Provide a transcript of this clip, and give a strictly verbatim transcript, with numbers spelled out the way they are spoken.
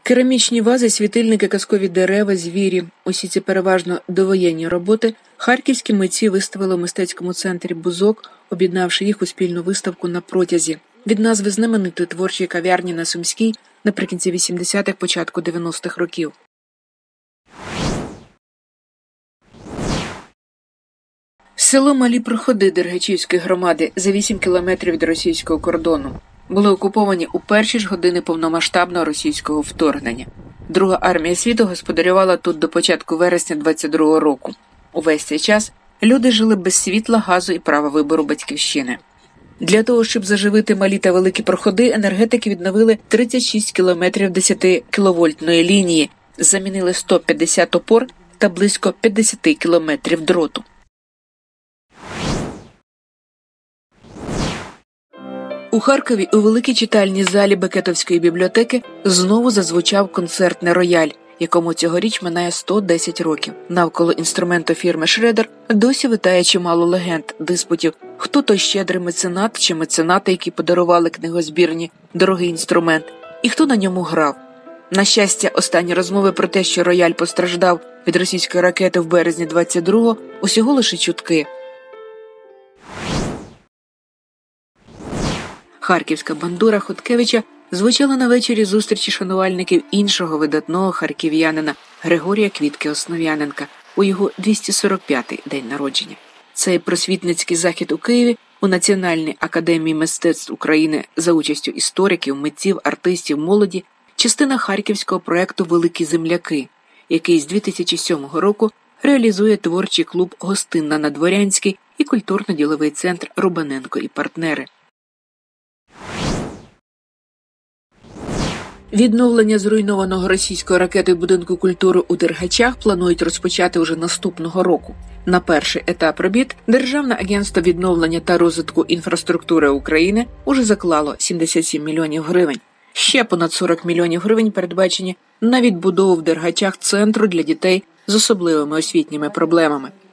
Керамічні вази, світильники, казкові дерева, звірі – усі ці переважно довоєнні роботи харківські митці виставили у мистецькому центрі «Бузок», об'єднавши їх у спільну виставку «На протязі» від назви знаменитої творчої кав'ярні на Сумській наприкінці вісімдесятих, початку дев'яностих років. Село Малі Проходи Дергачівської громади за вісім кілометрів від російського кордону були окуповані у перші ж години повномасштабного російського вторгнення. Друга армія світу господарювала тут до початку вересня двадцять другого року. Увесь цей час люди жили без світла, газу і права вибору батьківщини. Для того, щоб заживити малі та великі проходи, енергетики відновили тридцять шість кілометрів десятикіловольтної лінії, замінили сто п'ятдесят опор та близько п'ятдесят кілометрів дроту. У Харкові у великій читальній залі Бекетовської бібліотеки знову зазвучав концертний рояль, якому цьогоріч минає сто десять років. Навколо інструменту фірми «Шредер» досі витає чимало легенд, диспутів, хто той щедрий меценат чи меценати, які подарували книгозбірні дорогий інструмент, і хто на ньому грав. На щастя, останні розмови про те, що рояль постраждав від російської ракети в березні двадцять другого, усього лише чутки. Харківська бандура Хоткевича звучала на вечорі зустрічі шанувальників іншого видатного харків'янина Григорія Квітки Основ'яненка у його двісті сорок п'ятий день народження. Цей просвітницький захід у Києві у Національній академії мистецтв України за участю істориків, митців, артистів, молоді – частина харківського проєкту «Великі земляки», який з дві тисячі сьомого року реалізує творчий клуб «Гостинна на Дворянській» і культурно-діловий центр «Рубаненко і партнери». Відновлення зруйнованого російською ракетою будинку культури у Дергачах планують розпочати уже наступного року. На перший етап робіт Державне агентство відновлення та розвитку інфраструктури України уже заклало сімдесят сім мільйонів гривень. Ще понад сорок мільйонів гривень передбачені на відбудову в Дергачах центру для дітей з особливими освітніми проблемами.